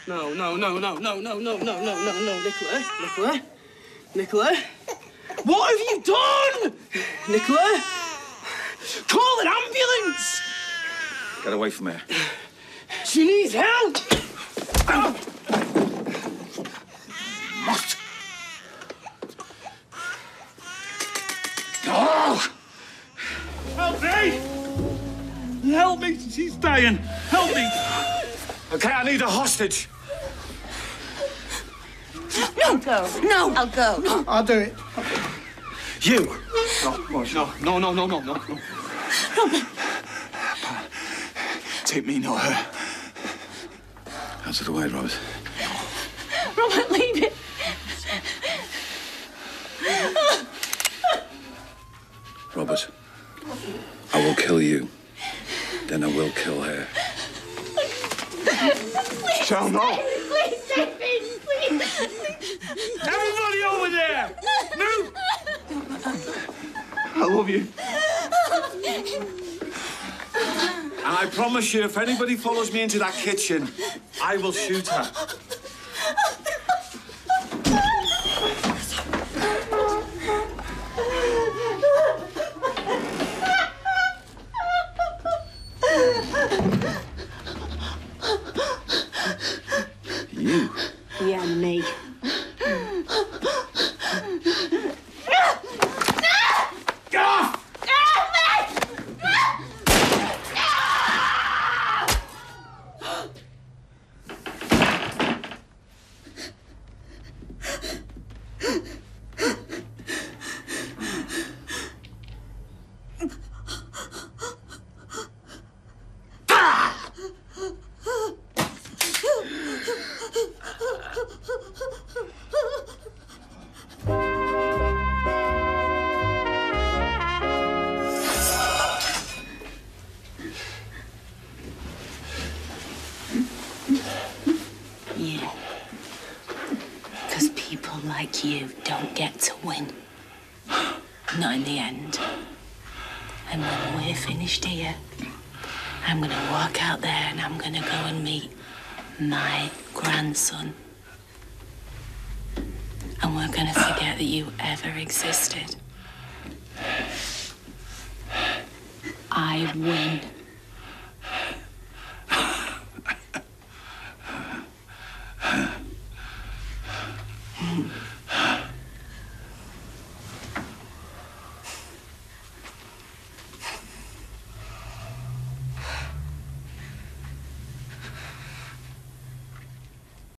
No, Nicola. Nicola. What have you done? Nicola? Call an ambulance! Get away from here. She needs help! What? Oh! Help me! Help me! She's dying! Help me! Okay, I need a hostage. No, go. No, I'll go. I'll do it. You! No. Take me, not her. Out of the way, Robert. Robert, leave it. Robert, I will kill you. Then I will kill her. Please, Shall not. Please take me, please. Everybody over there! Move! I love you. And I promise you, if anybody follows me into that kitchen, I will shoot her. You? Yeah, me. Get off! Yeah. Because people like you don't get to win. Not in the end. And when we're finished here, I'm going to walk out there and I'm going to go and meet my grandson. And we're going to forget that you ever existed. I win.